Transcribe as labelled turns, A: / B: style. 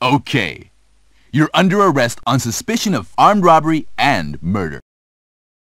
A: Okay. You're under arrest on suspicion of armed robbery and murder.